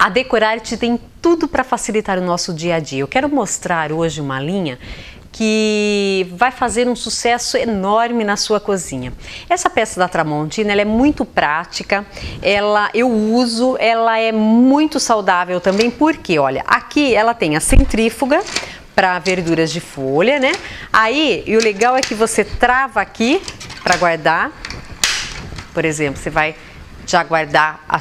A Decorarte tem tudo para facilitar o nosso dia a dia. Eu quero mostrar hoje uma linha que vai fazer um sucesso enorme na sua cozinha. Essa peça da Tramontina, ela é muito prática, eu uso, ela é muito saudável também, porque, olha, aqui ela tem a centrífuga para verduras de folha, né? Aí, e o legal é que você trava aqui para guardar, por exemplo, você vai já guardar a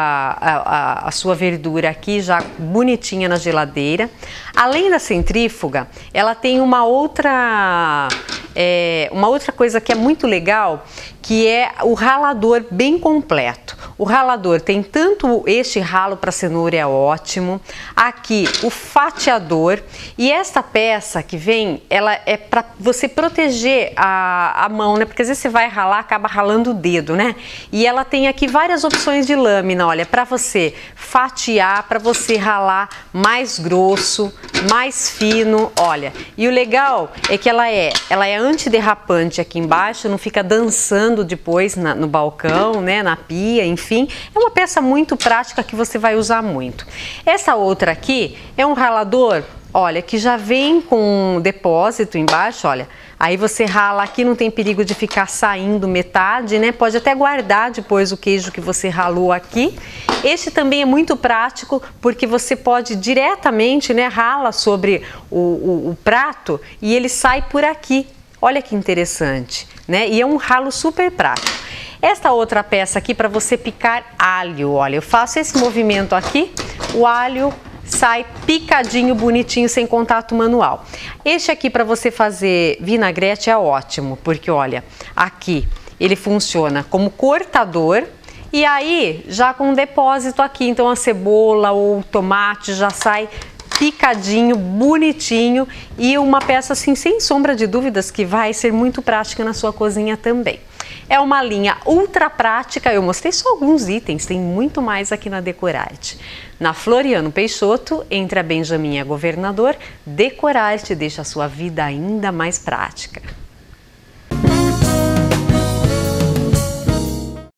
sua verdura aqui já bonitinha na geladeira. Além da centrífuga, ela tem uma outra coisa que é muito legal, que é o ralador bem completo. O ralador tem tanto este ralo para cenoura, é ótimo, aqui o fatiador, e esta peça que vem, ela é para você proteger a mão, né? Porque às vezes você vai ralar, acaba ralando o dedo, né? E ela tem aqui várias opções de lâmina, olha, para você fatiar, para você ralar mais grosso, mais fino, olha. E o legal é que ela é antiderrapante aqui embaixo, não fica dançando depois no balcão, né, na pia, enfim. É uma peça muito prática que você vai usar muito. Essa outra aqui é um ralador, olha, que já vem com um depósito embaixo, olha. Aí você rala aqui, não tem perigo de ficar saindo metade, né? Pode até guardar depois o queijo que você ralou aqui. Este também é muito prático, porque você pode diretamente, né, rala sobre o prato e ele sai por aqui. Olha que interessante, né? E é um ralo super prático. Esta outra peça aqui para você picar alho, olha, eu faço esse movimento aqui, o alho sai picadinho, bonitinho, sem contato manual. Este aqui para você fazer vinagrete é ótimo, porque olha, aqui ele funciona como cortador e aí já com um depósito aqui, então a cebola ou o tomate já sai picadinho, bonitinho, e uma peça assim, sem sombra de dúvidas, que vai ser muito prática na sua cozinha também. É uma linha ultra prática, eu mostrei só alguns itens, tem muito mais aqui na Decorarte. Na Floriano Peixoto, entre a Benjamin e a Governador, Decorarte deixa a sua vida ainda mais prática.